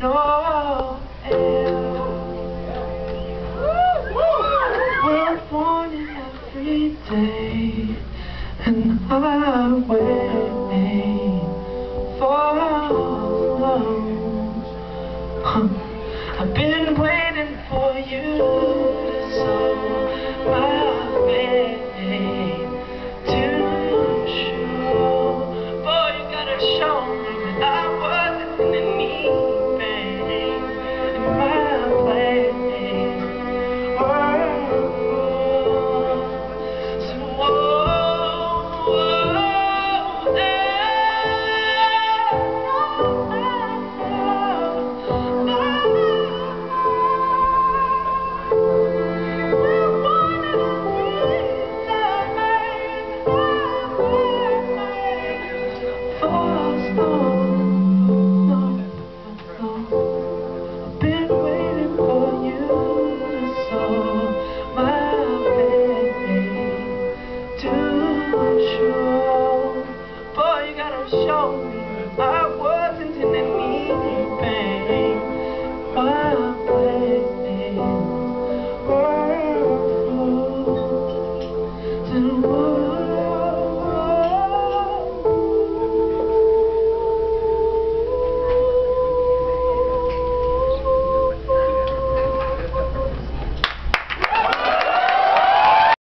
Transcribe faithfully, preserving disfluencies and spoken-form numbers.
so ill. We're wanting every day, and I wait for love. I've been waiting for you to solve my pain, to show. Boy, you gotta show me that I wasn't in any pain in my place. So, whoa, whoa, yeah. I've been waiting for you to solve my pain, to show. Boy, you gotta show me